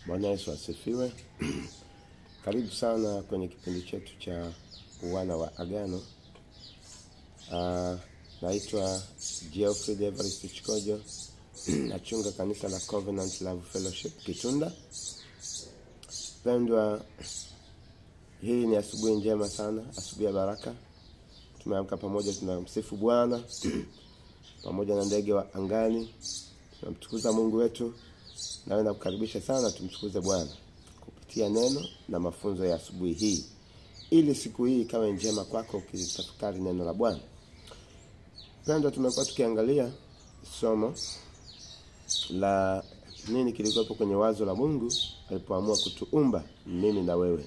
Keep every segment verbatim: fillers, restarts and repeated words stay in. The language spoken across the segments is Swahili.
Bwana Yesu asifiwe. Karibu sana kwenye kipindi chetu cha wana wa agano. Uh, naitwa Geoffrey Everest Chikojo. Nachunga kanisa la Covenant Love Fellowship Kitunda. Pendwa, hii ni asubuhi njema sana, asubuhi ya baraka. Tumeamka pamoja, tunamsifu Bwana pamoja na ndege wa angani. Tunamtukuza Mungu wetu. Nawe nakukaribisha sana tumtukuze Bwana kupitia neno na mafunzo ya asubuhi hii, ili siku hii ikawe njema kwako ukitafakari neno la Bwana. Pendwa, tumekuwa tukiangalia somo la nini kilikuwa kwenye wazo la Mungu alipoamua kutuumba mimi na wewe.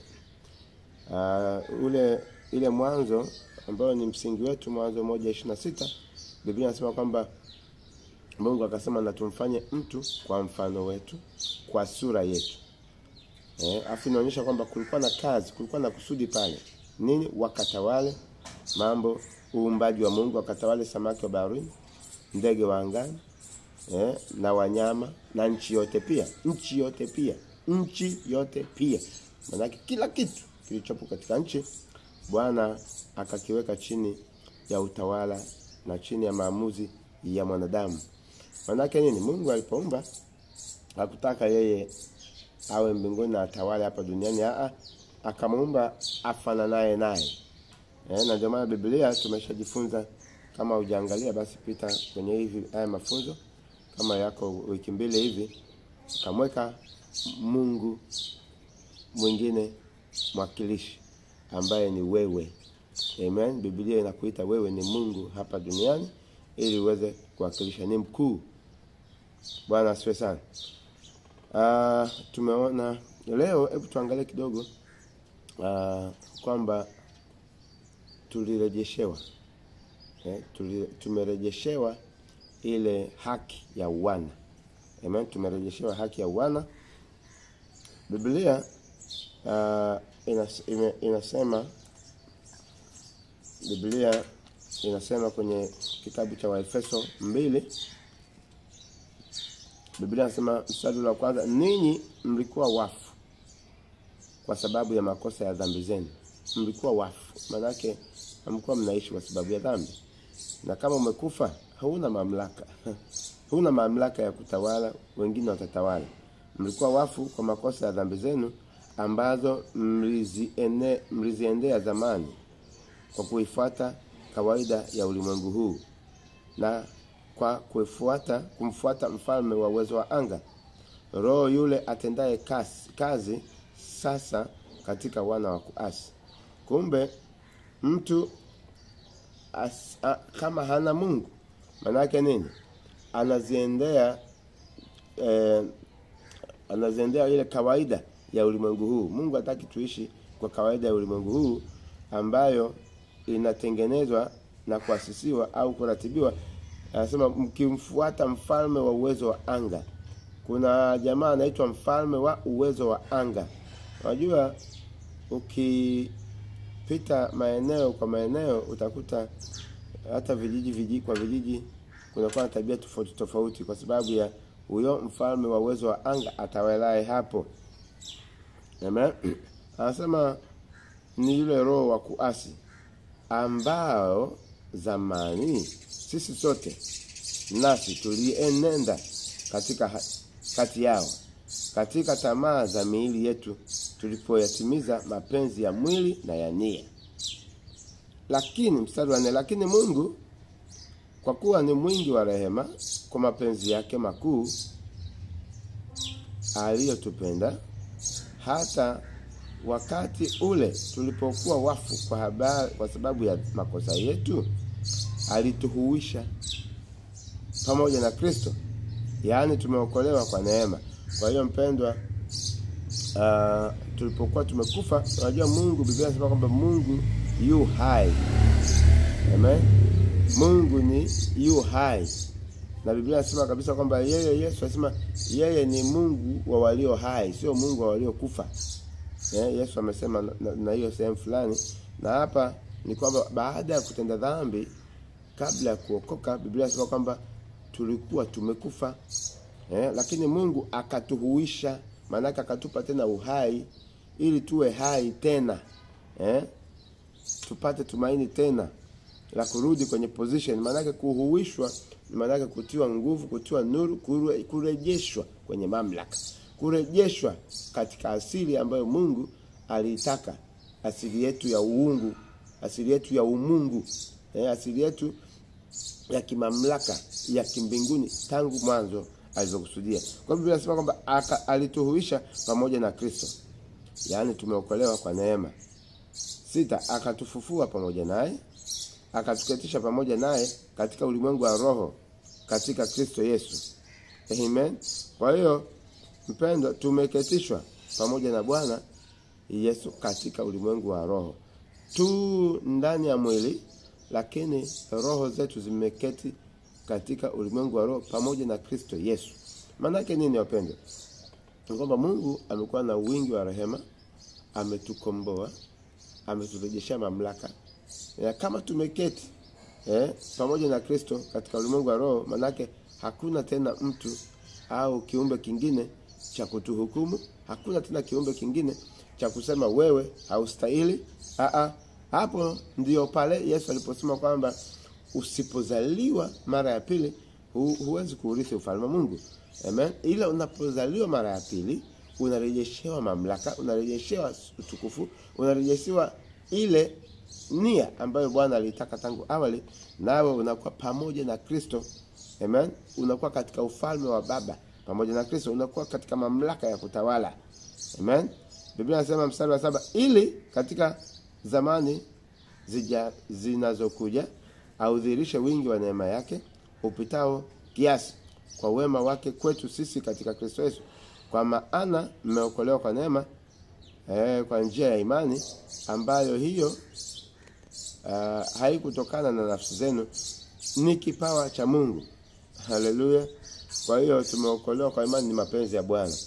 Uh, ule ile mwanzo ambao ni msingi wetu, Mwanzo moja ishirini na sita, Biblia inasema kwamba Mungu akasema na tumfanye mtu kwa mfano wetu, kwa sura yetu. Eh, afu inaonyesha kwamba kulikuwa na kazi, kulikuwa na kusudi pale. Nini? Wakatawale mambo, uumbaji wa Mungu, wakatawale samaki wa baharini, ndege wa angani, eh, na wanyama na nchi yote pia. Nchi yote pia. Nchi yote pia. Maana kila kitu kilichopo katika nchi Bwana akakiweka chini ya utawala na chini ya maamuzi ya mwanadamu. Manake nini? Mungu alipoumba hakutaka yeye awe mbinguni na atawale hapa duniani. Aa, akamuumba afananaye naye. Eh, na ndio maana Biblia tumeshajifunza, kama hujaangalia basi pita kwenye hivi haya mafunzo kama yako wiki mbili hivi, kamweka Mungu mwingine mwakilishi ambaye ni wewe. Amen. Biblia inakuita wewe ni Mungu hapa duniani ili uweze kuwakilisha, ni mkuu. Bwana asifiwe sana. Ah, tumeona leo, hebu tuangalie kidogo ah kwamba tulirejeshewa. Eh, tuli, tumerejeshewa ile haki ya wana. Amen, tumerejeshewa haki ya wana. Biblia ah inas, ime, inasema Biblia inasema kwenye kitabu cha Waefeso mbili, Biblia inasema mstari wa kwanza, ninyi mlikuwa wafu kwa sababu ya makosa ya dhambi zenu. Mlikuwa wafu, maana yake hamkuwa mnaishi kwa sababu ya dhambi. Na kama umekufa, hauna mamlaka. Huna mamlaka ya kutawala, wengine watatawala. Mlikuwa wafu kwa makosa ya dhambi zenu ambazo mliziende mliziendea zamani kwa kuifuata kawaida ya ulimwengu huu, na kwa kuifuata kumfuata mfalme wa uwezo wa anga, roho yule atendaye kazi, kazi sasa katika wana wa kuasi. Kumbe mtu as, a, kama hana Mungu, maana yake nini? Anaziendea eh, anaziendea ile kawaida ya ulimwengu huu. Mungu hataki tuishi kwa kawaida ya ulimwengu huu ambayo inatengenezwa na kuasisiwa au kuratibiwa. Anasema mkimfuata mfalme wa uwezo wa anga. Kuna jamaa anaitwa mfalme wa uwezo wa anga. Unajua, ukipita maeneo kwa maeneo utakuta hata vijiji vijiji kwa vijiji kunakuwa na tabia tofauti tofauti, kwa sababu ya huyo mfalme wa uwezo wa anga atawalaye hapo. Amen. Anasema ni yule roho wa kuasi ambao zamani sisi sote nasi tulienenda katika kati yao, katika tamaa za miili yetu, tulipoyatimiza mapenzi ya mwili na ya nia. Lakini mstari wa nne, lakini Mungu kwa kuwa ni mwingi wa rehema, kwa mapenzi yake makuu aliyotupenda, hata wakati ule tulipokuwa wafu kwa habari kwa sababu ya makosa yetu, alituhuisha pamoja na Kristo. Yaani tumeokolewa kwa neema. Kwa hiyo mpendwa, uh, tulipokuwa tumekufa, unajua Mungu, Biblia inasema kwamba Mungu yu hai. Amen. Mungu ni yu hai. Na Biblia inasema kabisa kwamba yeye, Yesu anasema yeye ni Mungu wa walio hai, sio Mungu wa walio kufa. Eh, Yesu amesema na, na hiyo sehemu fulani. Na hapa ni kwamba baada ya kutenda dhambi, kabla ya kuokoka, Biblia inasema kwamba tulikuwa tumekufa. Eh, lakini Mungu akatuhuisha maana akatupa tena uhai ili tuwe hai tena. Eh? Tupate tumaini tena la kurudi kwenye position. Maana kuhuishwa, maana kutiwa nguvu, kutiwa nuru, kurejeshwa kwenye mamlaka. Kurejeshwa katika asili ambayo Mungu aliitaka, asili yetu ya uungu, asili yetu ya umungu, eh, asili yetu ya kimamlaka, ya kimbinguni tangu mwanzo alizokusudia. Kwa Biblia inasema kwamba alituhuisha pamoja na Kristo. Yaani tumeokolewa kwa neema. Sita, akatufufua pamoja naye, akatuketisha pamoja naye katika ulimwengu wa roho katika Kristo Yesu. Amen. Kwa hiyo mpendo, tumeketishwa pamoja na Bwana Yesu katika ulimwengu wa roho. Tu ndani ya mwili, lakini roho zetu zimeketi katika ulimwengu wa roho pamoja na Kristo Yesu. Maana yake nini wapendwa? Ni kwamba Mungu amekuwa na wingi wa rehema, ametukomboa, ameturejeshea mamlaka. Ya kama tumeketi eh pamoja na Kristo katika ulimwengu wa roho, maana yake hakuna tena mtu au kiumbe kingine cha kutuhukumu, hakuna tena kiumbe kingine cha kusema wewe haustahili. A a hapo ndio pale Yesu aliposema kwamba usipozaliwa mara ya pili hu, huwezi kuurithi ufalme wa Mungu. Amen. Ila unapozaliwa mara ya pili unarejeshewa mamlaka, unarejeshewa utukufu, unarejeshewa ile nia ambayo Bwana alitaka tangu awali, nawe unakuwa pamoja na Kristo. Amen. Unakuwa katika ufalme wa Baba pamoja na Kristo, unakuwa katika mamlaka ya kutawala. Amen. Biblia inasema mstari wa saba, ili katika zamani zija zinazokuja audhirishe wingi wa neema yake upitao kiasi kwa wema wake kwetu sisi katika Kristo Yesu. Kwa maana mmeokolewa kwa neema eh, kwa njia ya imani, ambayo hiyo uh, haikutokana na nafsi zenu, ni kipawa cha Mungu. Haleluya. Kwa hiyo tumeokolewa kwa imani, ni mapenzi ya Bwana.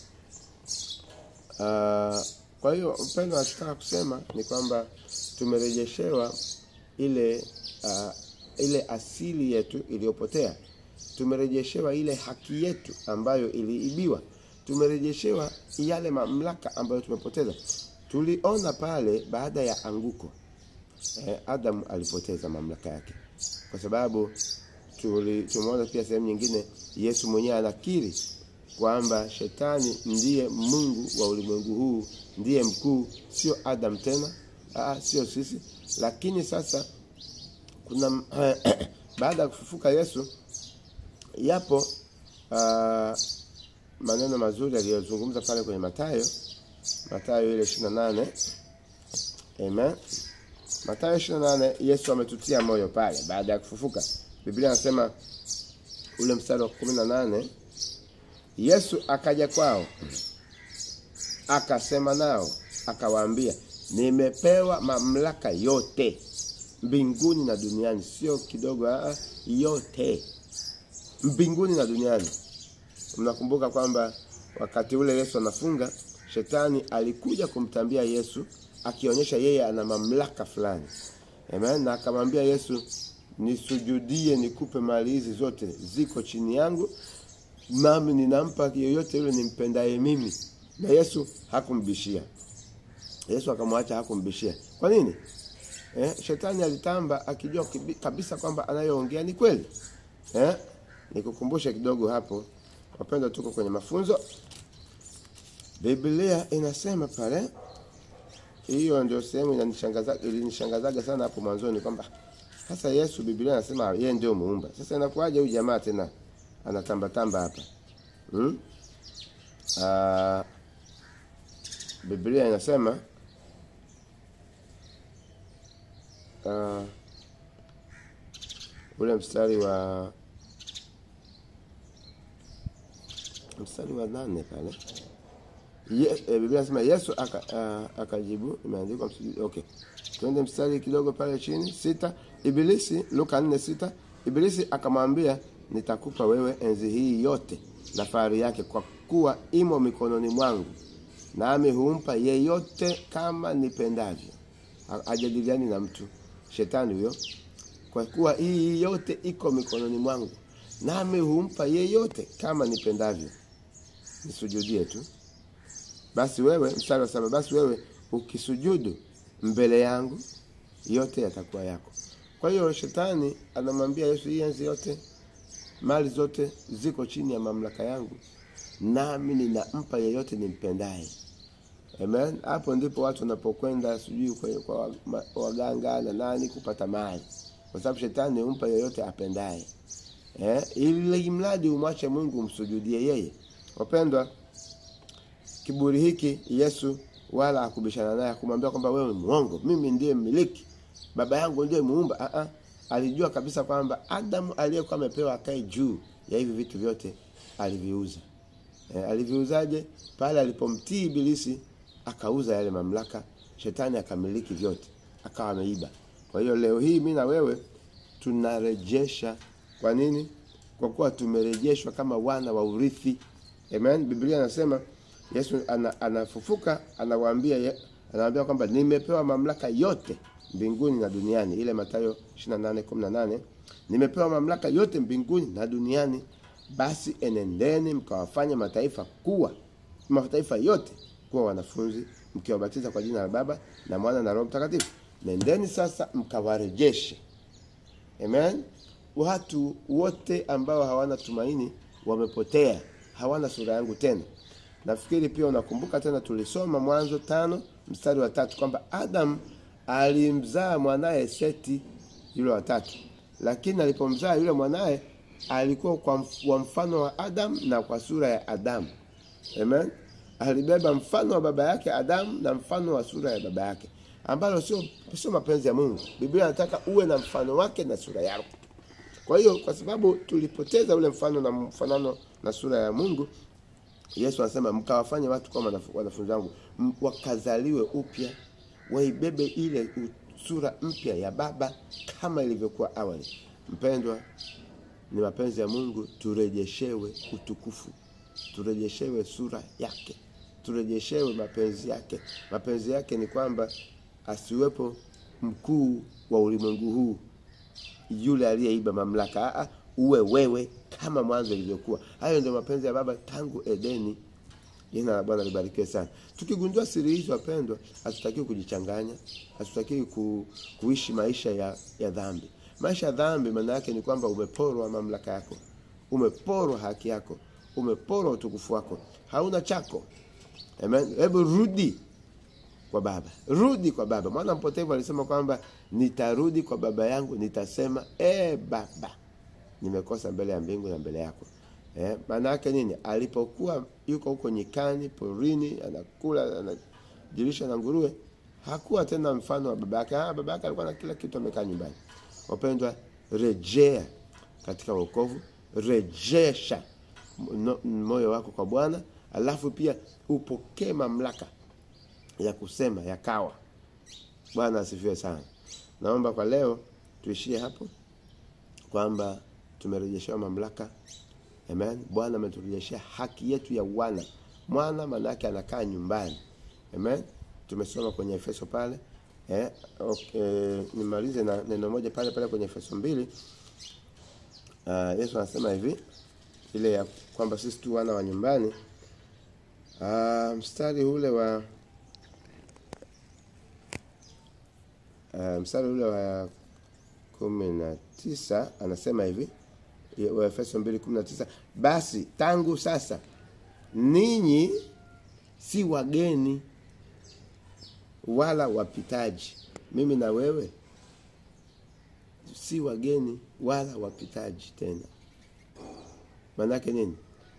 Uh, kwa hiyo upendo nataka kusema ni kwamba tumerejeshewa ile uh, ile asili yetu iliyopotea. Tumerejeshewa ile haki yetu ambayo iliibiwa. Tumerejeshewa yale mamlaka ambayo tumepoteza. Tuliona pale baada ya anguko, eh, Adam alipoteza mamlaka yake. Kwa sababu tumeona pia sehemu nyingine Yesu mwenyewe anakiri kwamba shetani ndiye mungu wa ulimwengu huu, ndiye mkuu, sio Adam tena, aa, sio sisi. Lakini sasa kuna baada ya kufufuka Yesu, yapo uh, maneno mazuri aliyozungumza pale kwenye Mathayo, Mathayo ile ishirini na nane. Amen. Mathayo ishirini na nane, Yesu ametutia moyo pale baada ya kufufuka. Biblia inasema ule mstari wa kumi na nane, Yesu akaja kwao, akasema nao, akawaambia, nimepewa mamlaka yote mbinguni na duniani. Sio kidogo, aa, yote mbinguni na duniani. Mnakumbuka kwamba wakati ule Yesu anafunga, shetani alikuja kumtambia Yesu akionyesha yeye ana mamlaka fulani. Amen. Na akamwambia Yesu, nisujudie nikupe mali hizi zote, ziko chini yangu, nami ninampa yoyote yule nimpendaye mimi. Na Yesu hakumbishia. Yesu akamwacha, hakumbishia. Kwa nini? Eh, shetani alitamba akijua kabisa kwamba anayoongea ni kweli. Eh? Nikukumbusha kidogo hapo. Wapenda, tuko kwenye mafunzo. Biblia inasema pale, hiyo ndio sehemu inanishangaza, ilinishangazaga sana hapo mwanzoni kwamba sasa Yesu, Biblia inasema yeye ndio muumba. Sasa inakuaje huyu jamaa tena anatamba tamba hapa? Hmm? Ah, Biblia inasema ah, ule mstari wa mstari wa nane pale. Ye, e, Biblia inasema Yesu aka, uh, akajibu, imeandikwa msujudi. Okay. Twende mstari kidogo pale chini, sita. Ibilisi, Luka nne sita. Ibilisi akamwambia, nitakupa wewe enzi hii yote na fahari yake, kwa kuwa imo mikononi mwangu, nami humpa yeyote kama nipendavyo. Hajadiliani na mtu, shetani huyo. Kwa kuwa hii yote iko mikononi mwangu, nami humpa yeyote kama nipendavyo. Nisujudie tu. basi wewe, mstari wa saba, basi wewe ukisujudu mbele yangu yote yatakuwa yako. Kwa hiyo shetani anamwambia Yesu, hii enzi yote, mali zote ziko chini ya mamlaka yangu, nami ninampa yeyote nimpendaye. Amen. Hapo ndipo watu wanapokwenda sijui kwa, kwa waganga na nani kupata mali, kwa sababu shetani humpa yeyote apendaye. Eh, ili mradi umwache Mungu umsujudie yeye. Wapendwa, kiburi hiki Yesu wala hakubishana naye, kumwambia kwamba wewe ni muongo, mimi ndiye mmiliki, baba yangu ndiye muumba. A a alijua kabisa kwamba Adamu aliyekuwa amepewa akae juu ya hivi vitu vyote aliviuza. E, aliviuzaje? Pale alipomtii Ibilisi akauza yale mamlaka, shetani akamiliki vyote, akawa ameiba. Kwa hiyo leo hii mimi na wewe tunarejesha. Kwa nini? Kwa kuwa tumerejeshwa kama wana wa urithi. Amen. Biblia inasema Yesu ana, anafufuka, anawaambia anawaambia kwamba nimepewa mamlaka yote mbinguni na duniani. Ile Mathayo ishirini na nane kumi na nane, nimepewa mamlaka yote mbinguni na duniani, basi enendeni mkawafanye mataifa kuwa mataifa yote kuwa wanafunzi, mkiwabatiza kwa jina la Baba na Mwana na Roho Mtakatifu. Nendeni sasa mkawarejeshe. Amen. Watu wote ambao hawana tumaini wamepotea, hawana sura yangu tena. Nafikiri pia unakumbuka tena tulisoma Mwanzo tano mstari wa tatu kwamba Adam alimzaa mwanae Seti yule wa tatu. Lakini alipomzaa yule mwanae alikuwa kwa mfano wa Adam na kwa sura ya Adam. Amen. Alibeba mfano wa baba yake Adam na mfano wa sura ya baba yake, ambalo sio sio mapenzi ya Mungu. Biblia inataka uwe na mfano wake na sura yako. Kwa hiyo kwa sababu tulipoteza ule mfano na mfanano na sura ya Mungu, Yesu anasema mkawafanye watu kama wanafunzi wangu, wakazaliwe upya, waibebe ile sura mpya ya baba kama ilivyokuwa awali. Mpendwa, ni mapenzi ya Mungu turejeshewe utukufu, turejeshewe sura yake, turejeshewe mapenzi yake. Mapenzi yake ni kwamba asiwepo mkuu wa ulimwengu huu, yule aliyeiba mamlaka. Aa, uwe wewe kama mwanzo ilivyokuwa. Hayo ndio mapenzi ya Baba tangu Edeni. Jina la Bwana libarikiwe sana. Tukigundua siri hizo wapendwa, hatutakiwi kujichanganya, hatutakiwi ku, kuishi maisha ya ya dhambi. Maisha ya dhambi maana yake ni kwamba umeporwa mamlaka yako, umeporwa haki yako, umeporwa utukufu wako, hauna chako. Amen. Hebu rudi kwa Baba. Rudi kwa Baba. Mwana mpotevu alisema kwamba nitarudi kwa baba yangu, nitasema e Baba, nimekosa mbele ya mbingu na mbele yako. Eh, maana yake nini? Alipokuwa yuko huko nyikani, porini, anakula, anajilisha na nguruwe, hakuwa tena mfano wa baba yake. Ah, baba yake alikuwa na kila kitu, amekaa nyumbani. Wapendwa, rejea katika wokovu, rejesha moyo wako kwa Bwana, alafu pia upokee mamlaka ya kusema yakawa. Bwana asifiwe sana. Naomba kwa leo tuishie hapo kwamba tumerejeshewa mamlaka. Amen. Bwana ameturejeshea haki yetu ya wana. Mwana maana yake anakaa nyumbani. Amen. Tumesoma kwenye Efeso pale. Eh, okay, nimalize na neno moja pale pale kwenye Efeso mbili. Uh, Yesu anasema hivi, ile ya kwamba sisi tu wana wa nyumbani. Uh, mstari ule wa uh, mstari ule wa kumi na tisa anasema hivi, wa Efeso mbili kumi na tisa, basi tangu sasa ninyi si wageni wala wapitaji. Mimi na wewe si wageni wala wapitaji tena. Maana yake nini?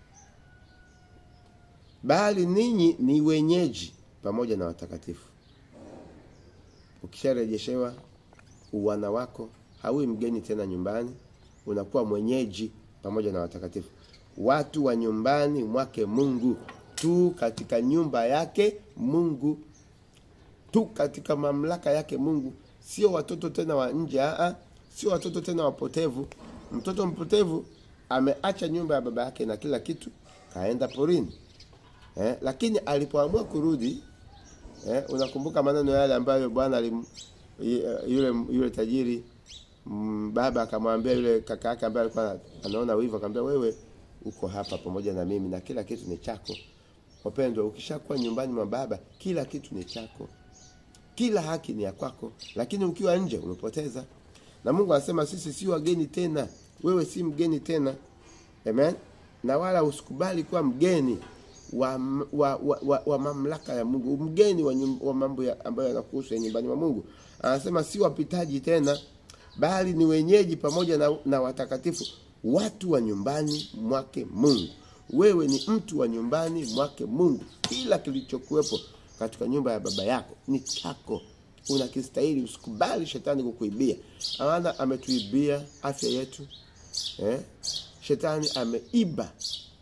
Bali ninyi ni wenyeji pamoja na watakatifu. Ukisharejeshewa uwana wako, haui mgeni tena nyumbani, unakuwa mwenyeji pamoja na watakatifu. Watu wa nyumbani mwake Mungu, tu katika nyumba yake Mungu, tu katika mamlaka yake Mungu. Sio watoto tena wa nje, a sio watoto tena wapotevu. Mtoto mpotevu ameacha nyumba ya baba yake na kila kitu, kaenda porini. Eh, lakini alipoamua kurudi, eh, unakumbuka maneno yale ambayo Bwana alim yule yule tajiri, m, baba akamwambia yule kaka yake ambaye alikuwa anaona wivu, akamwambia wewe uko hapa pamoja na mimi na kila kitu ni chako. wapendwa, ukishakuwa nyumbani mwa Baba, kila kitu ni chako. Kila haki ni ya kwako, lakini ukiwa nje umepoteza. Na Mungu anasema sisi si wageni tena. Wewe si mgeni tena. Amen. Na wala usikubali kuwa mgeni wa wa, wa, wa, wa mamlaka ya Mungu, mgeni wa, nyum, wa mambo ya, ambayo yanakuhusu ya nyumbani mwa Mungu. Anasema si wapitaji tena, bali ni wenyeji pamoja na, na watakatifu, watu wa nyumbani mwake Mungu. Wewe ni mtu wa nyumbani mwake Mungu. Kila kilichokuwepo katika nyumba ya baba yako ni chako. Unakistahili. Usikubali shetani kukuibia. Maana ametuibia afya yetu. Eh? Shetani ameiba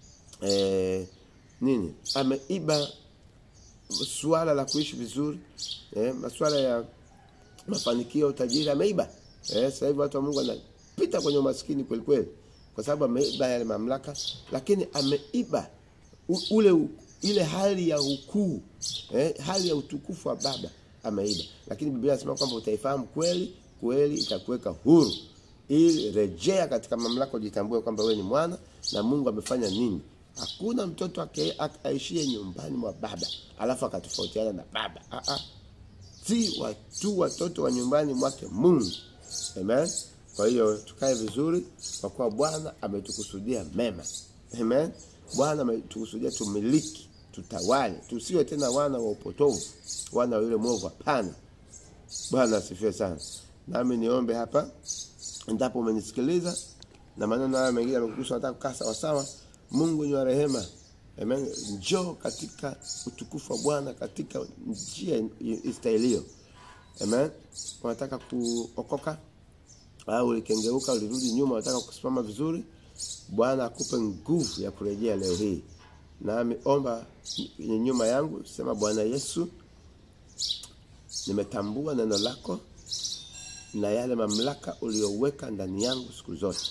eh, nini? Ameiba swala la kuishi vizuri, eh, masuala ya mafanikio, utajiri ameiba. Eh, sasa hivi watu wa Mungu wanapita kwenye umaskini kweli kweli kwa sababu ameiba yale mamlaka, lakini ameiba u, ule u, ile hali ya ukuu, eh, hali ya utukufu wa Baba ameiba. Lakini Biblia inasema kwamba utaifahamu kweli, kweli itakuweka huru. Ili rejea katika mamlaka, ujitambue kwamba wewe ni mwana na Mungu amefanya nini. Hakuna mtoto aishie nyumbani mwa Baba alafu akatofautiana na Baba. Ah ah. Si watu watoto wa nyumbani mwake Mungu. Amen. Kwa hiyo tukae vizuri kwa kuwa Bwana ametukusudia mema. Amen. Bwana ametukusudia tumiliki, tutawale, tusiwe tena wana wa upotovu, wana wa yule mwovu. Hapana. Bwana asifiwe sana. Nami niombe hapa, endapo umenisikiliza na maneno haya mengine yamekugusa, nataka kukaa sawa sawa. Mungu ni wa rehema. Amen. Njoo katika utukufu wa Bwana katika njia istahilio. Amen. Unataka kuokoka au ulikengeuka, ulirudi nyuma, unataka kusimama vizuri, Bwana akupe nguvu ya kurejea leo hii. Nami omba nyuma yangu, sema: Bwana Yesu, nimetambua neno lako na yale mamlaka uliyoweka ndani yangu siku zote.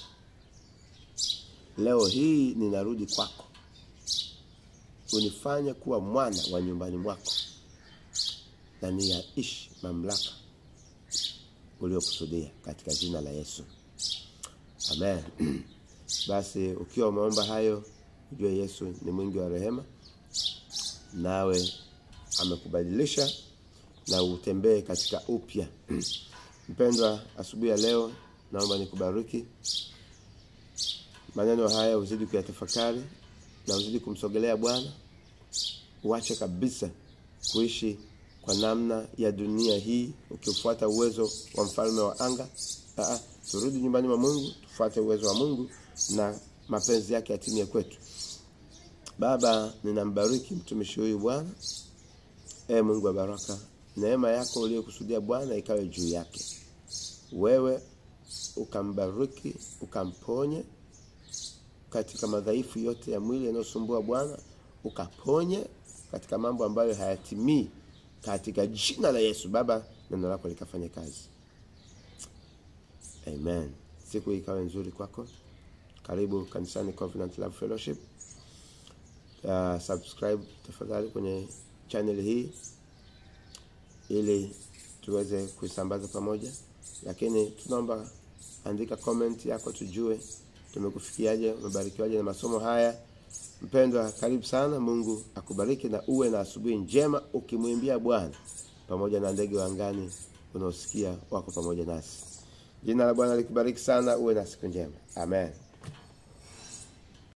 Leo hii ninarudi kwako. Unifanye kuwa mwana wa nyumbani mwako na niyaishi mamlaka uliokusudia katika jina la Yesu. Amen. Basi ukiwa umeomba hayo, ujue Yesu ni mwingi wa rehema, nawe amekubadilisha na utembee katika upya. Mpendwa, asubuhi ya leo naomba nikubariki. Maneno haya uzidi kuyatafakari na uzidi kumsogelea Bwana. Uache kabisa kuishi kwa namna ya dunia hii ukifuata uwezo wa mfalme wa anga. Aa, turudi nyumbani mwa Mungu, tufuate uwezo wa Mungu na mapenzi yake yatimie kwetu. Baba, ninambariki mtumishi huyu Bwana. Ee Mungu wa baraka, neema yako uliyokusudia Bwana ikawe juu yake. Wewe ukambariki, ukamponye katika madhaifu yote ya mwili yanayosumbua Bwana, ukaponye katika mambo ambayo hayatimii katika jina la Yesu. Baba, neno lako likafanye kazi. Amen. Siku ikawe nzuri kwako. Karibu kanisani Covenant Love Fellowship. Uh, subscribe tafadhali kwenye channel hii ili tuweze kuisambaza pamoja. Lakini tunaomba andika comment yako tujue tumekufikiaje, umebarikiwaje na masomo haya. Mpendwa, karibu sana. Mungu akubariki na uwe na asubuhi njema ukimwimbia Bwana pamoja na ndege wa angani unaosikia wako pamoja nasi. Jina la Bwana likubariki sana. Uwe na siku njema. Amen.